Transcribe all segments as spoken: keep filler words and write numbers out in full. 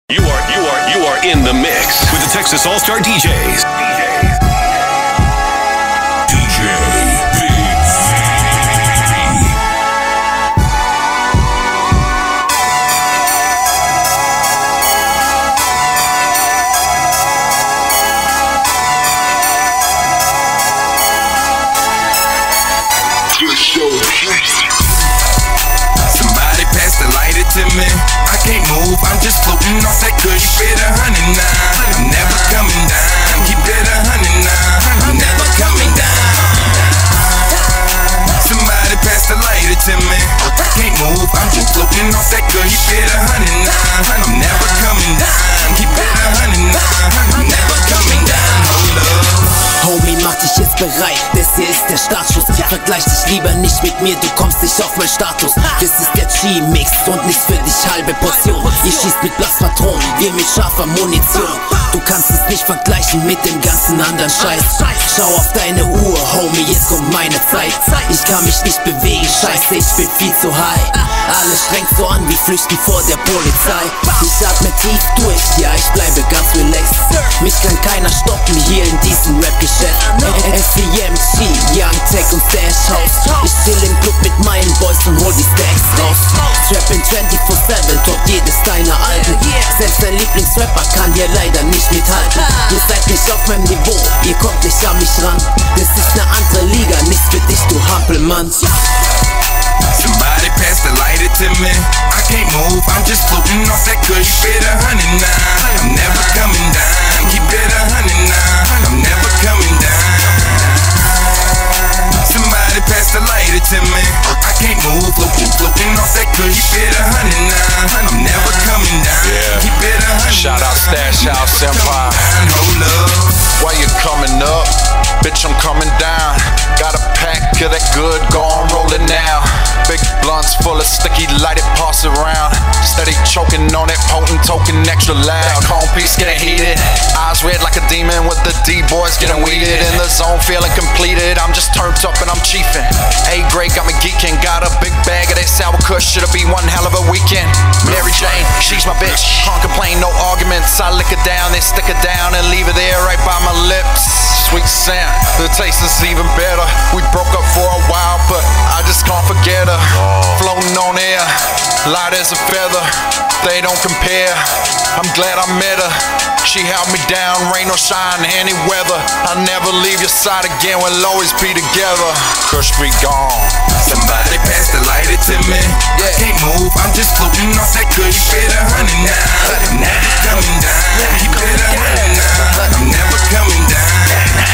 You are, you are, you are in the mix with the Texas All-Star D Js. D J Big Somebody pass the lighter to me. I can't move, I'm just floating off that good shit. A hundred nine, I'm never coming down. Keep it a hundred nine, I'm never coming down. Somebody pass the lighter to me. I can't move, I'm just floating off that good shit. A hundred nine, I'm never coming down. Keep it a hundred nine, I'm never coming down. Hold up. Homie, mach dich jetzt bereit, das hier ist der Startschuss. Vergleich dich lieber nicht mit mir, du kommst nicht auf meinen Status. Das ist der G-Mix und nichts für dich, halbe Portion. Ihr schießt mit Blaspatronen, wir mit scharfer Munition. Du kannst es nicht vergleichen mit dem ganzen anderen Scheiß. Schau auf deine Uhr, Homie, jetzt kommt meine Zeit. Ich kann mich nicht bewegen, scheiße, ich bin viel zu high. Alles strengt so an wie Flüchten vor der Polizei. Ich atme tief durch, ja, ich bleibe ganz relaxed. Mich kann keiner stoppen hier in diesem Rap-Geschäft. S C M G, YungTec und Stash House. Ich chill im Club mit meinen Boys und hol die Stacks raus. Trappin' vierundzwanzig sieben, top jedes deiner Alben. Selbst dein Lieblingsrapper kann hier leider nicht mithalten. Ihr seid nicht auf meinem Niveau, ihr kommt nicht an mich ran. Das ist ne andere Liga, nichts für dich, du Hampelmann. Somebody pass the lighter to me. I can't move, I'm just floating off that good shit. A hundred nine, I'm never coming down. Keep it a hundred nine, I'm never coming down. Somebody pass the lighter to me. I can't move, floating, floating off that good shit. A hundred nine, I'm never coming down. Yeah. Keep it a hundred. Shout out Stash House Empire. Hold up. Why you coming up? Bitch, I'm coming down. Got a pack of that good, go on, roll it now. Big blunts full of sticky, light it, pass it around. Steady choking on that potent token, extra loud. Cone piece getting heated, eyes red like a demon with the D-boys getting weeded. In the zone, feeling completed, I'm just turned up and I'm chiefing. A-grade got me geeking, got a big bag of that sour kush, should've been one hell of a weekend. Mary Jane, she's my bitch, can't complain, no arguments. I lick her down, then stick her down and leave her there right by my lips. Sweet scent, the taste is even better. We broke up for a while, but I just can't forget her. Floating on air, light as a feather, they don't compare. I'm glad I met her. She held me down, rain or shine, any weather. I'll never leave your side again, we'll always be together. Kush be gone. Somebody pass the lighter to me. I can't move, I'm just floating off that good shit. A hundred nine, I'm never coming down. Keep it a hundred nine, I'm never coming down.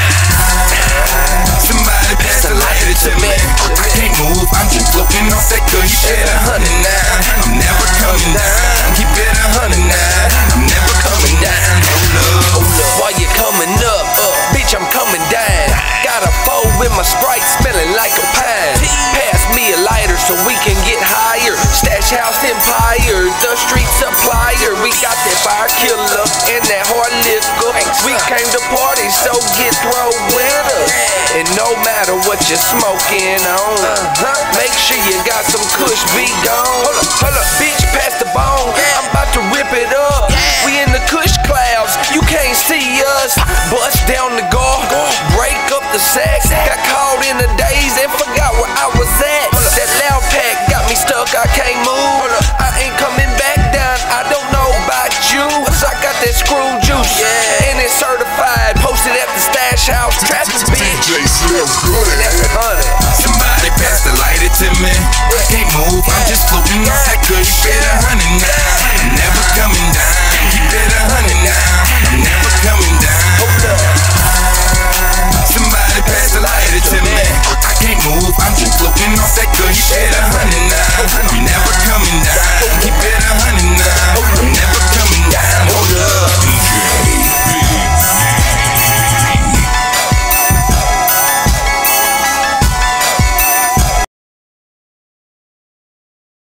Somebody pass the lighter to me. I can't move, I'm just floating off that good shit. A hundred nine, I'm never coming down. Keep it a hundred nine, I'm never coming down. Hold up. Why you coming up? Uh, bitch, I'm coming down. Got a foe with my Sprite, smelling like a pine. Pass me a lighter so we can get higher. Stash House Empire, the street supplier. We got that fire killer and that hard liquor. We came to party, so get throw with us. And no matter what you're smoking on, make sure you got some kush, be gone. Hold up, hold up, bitch, pass the bone. I'm about to rip it up. We in the kush clouds, you can't see us. Bust down the guard, break up the sack. Got caught in the days and forgot where I was at. That loud pack got me stuck, I can't move. I ain't coming back down, I don't know about you. I got that screw juice, and it's certified. Posted at the Stash House, trapping bitch. That's a hundred. Somebody pass the lighter to me. I can't move, I'm just floating off that good shit. A hundred nine, I'm never coming down.